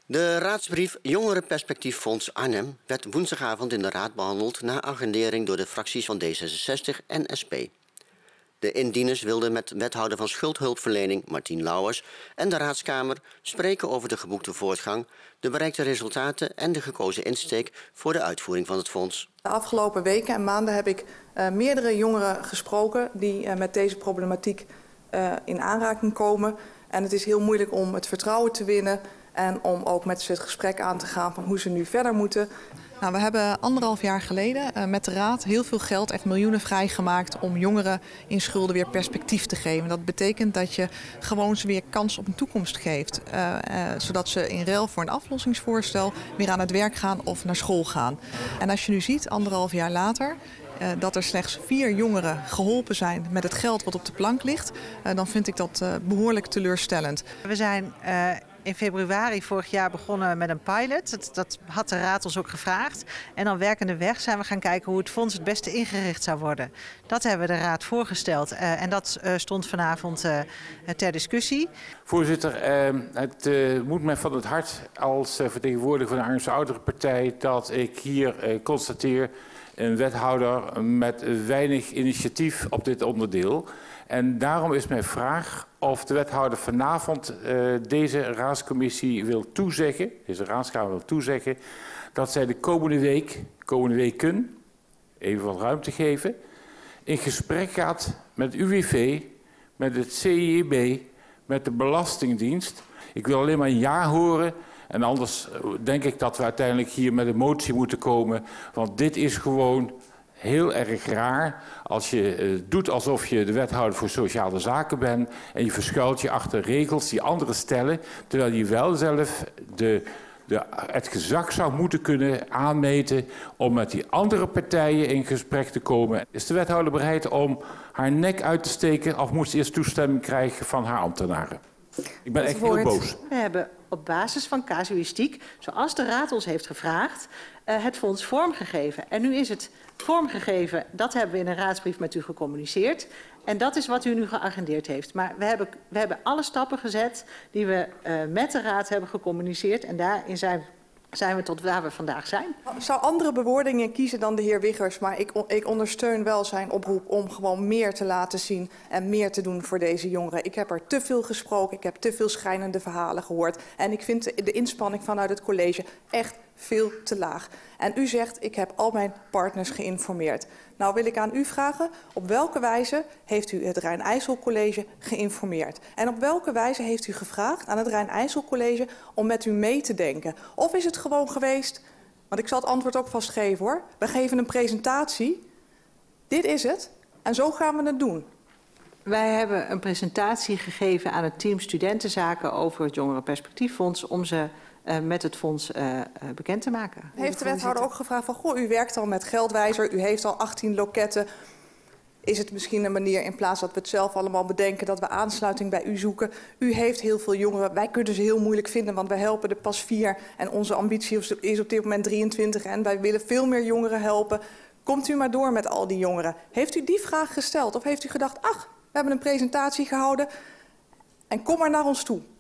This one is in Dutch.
De raadsbrief Jongerenperspectieffonds Arnhem werd woensdagavond in de raad behandeld na agendering door de fracties van D66 en SP. De indieners wilden met wethouder van schuldhulpverlening Martien Lauwers en de Raadskamer spreken over de geboekte voortgang, de bereikte resultaten en de gekozen insteek voor de uitvoering van het fonds. De afgelopen weken en maanden heb ik meerdere jongeren gesproken die met deze problematiek in aanraking komen. En het is heel moeilijk om het vertrouwen te winnen en om ook met ze het gesprek aan te gaan van hoe ze nu verder moeten. Nou, we hebben 1,5 jaar geleden met de Raad heel veel geld, echt miljoenen, vrijgemaakt om jongeren in schulden weer perspectief te geven. Dat betekent dat je gewoon ze weer kans op een toekomst geeft. Zodat ze in ruil voor een aflossingsvoorstel weer aan het werk gaan of naar school gaan. En als je nu ziet, 1,5 jaar later, dat er slechts 4 jongeren geholpen zijn met het geld wat op de plank ligt, dan vind ik dat behoorlijk teleurstellend. We zijn in februari vorig jaar begonnen met een pilot. Dat had de Raad ons ook gevraagd. En dan werkende weg zijn we gaan kijken hoe het fonds het beste ingericht zou worden. Dat hebben we de Raad voorgesteld en dat stond vanavond ter discussie. Voorzitter, het moet mij van het hart als vertegenwoordiger van de Arnhemse Ouderenpartij dat ik hier constateer een wethouder met weinig initiatief op dit onderdeel. En daarom is mijn vraag of de wethouder vanavond deze raadscommissie wil toezeggen, deze raadskamer wil toezeggen, dat zij de komende weken, even wat ruimte geven, in gesprek gaat met UWV, met het CIEB, met de Belastingdienst. Ik wil alleen maar een ja horen. En anders denk ik dat we uiteindelijk hier met een motie moeten komen. Want dit is gewoon heel erg raar als je doet alsof je de wethouder voor sociale zaken bent. En je verschuilt je achter regels die anderen stellen. Terwijl je wel zelf het gezag zou moeten kunnen aanmeten om met die andere partijen in gesprek te komen. Is de wethouder bereid om haar nek uit te steken of moet ze eerst toestemming krijgen van haar ambtenaren? Ik ben echt heel boos. We hebben op basis van casuïstiek, zoals de Raad ons heeft gevraagd, het fonds vormgegeven. En nu is het vormgegeven, dat hebben we in een raadsbrief met u gecommuniceerd. En dat is wat u nu geagendeerd heeft. Maar we hebben alle stappen gezet die we met de Raad hebben gecommuniceerd. En daarin zijn we tot waar we vandaag zijn. Ik zou andere bewoordingen kiezen dan de heer Wiggers, maar ik ondersteun wel zijn oproep om gewoon meer te laten zien en meer te doen voor deze jongeren. Ik heb er te veel gesproken, ik heb te veel schrijnende verhalen gehoord en ik vind de inspanning vanuit het college echt veel te laag. En u zegt, ik heb al mijn partners geïnformeerd. Nou wil ik aan u vragen, op welke wijze heeft u het Rijn-IJssel College geïnformeerd? En op welke wijze heeft u gevraagd aan het Rijn-IJssel College om met u mee te denken? Of is het gewoon geweest, want ik zal het antwoord ook vast geven hoor. We geven een presentatie, dit is het en zo gaan we het doen. Wij hebben een presentatie gegeven aan het team Studentenzaken over het Jongerenperspectieffonds om ze met het fonds bekend te maken. Heeft de wethouder ook gevraagd van, goh, u werkt al met Geldwijzer, u heeft al 18 loketten. Is het misschien een manier, in plaats dat we het zelf allemaal bedenken, dat we aansluiting bij u zoeken? U heeft heel veel jongeren, wij kunnen ze heel moeilijk vinden, want wij helpen er pas 4. En onze ambitie is op dit moment 23 en wij willen veel meer jongeren helpen. Komt u maar door met al die jongeren. Heeft u die vraag gesteld of heeft u gedacht, ach, we hebben een presentatie gehouden en kom maar naar ons toe?